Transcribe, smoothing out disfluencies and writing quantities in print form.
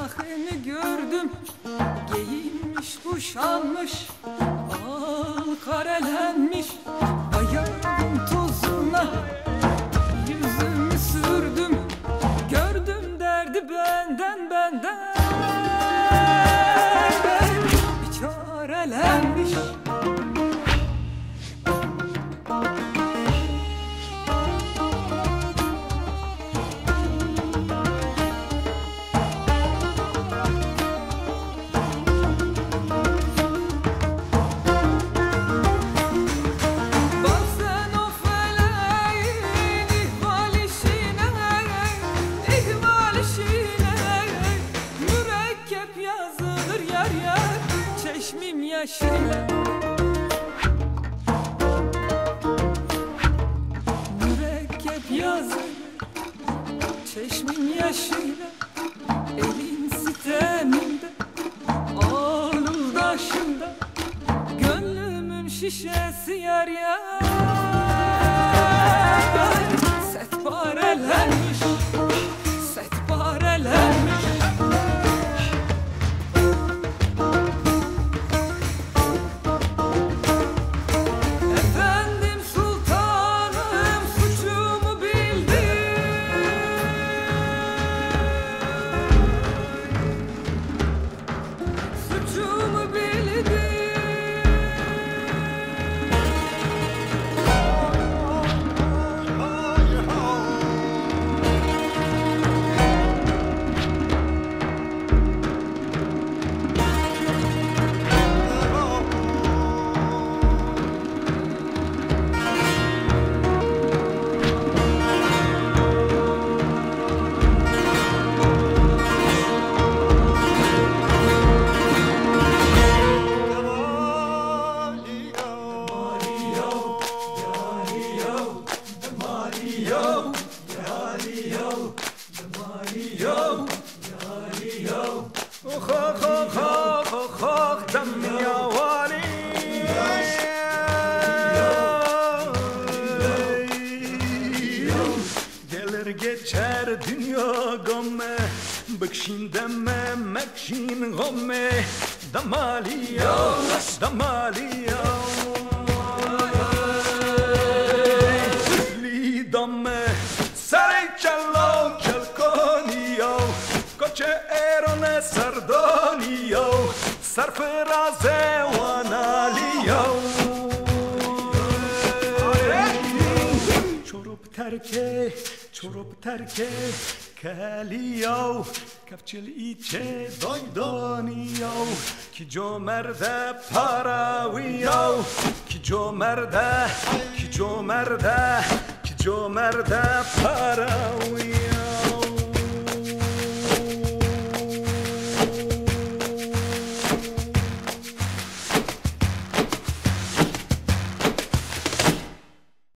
Sahini gördüm, giyinmiş kuşanmış, al karelenmiş ayağım tozuna. Yüzümü sürdüm, gördüm derdi benden bir çarelenmiş. Çeşmim yaşıyla, mürekkep yazır çeşmin yaşıyla, elin siteminde, alın taşında, gönlümün şişesi yar yar. Set parelenmiş, set parelenmiş. Gelir geçer dünya gamme, bıkşin deme mekşin gamme, damaliya, damaliya. Li damme, saray çallo çalkoniya, koçe erone sardoniya, sarfraze vanaliya. Çorop terke keliyav, kefçil içe doydoniyav, ki co merde paraviyav, ki co merde paraviyav.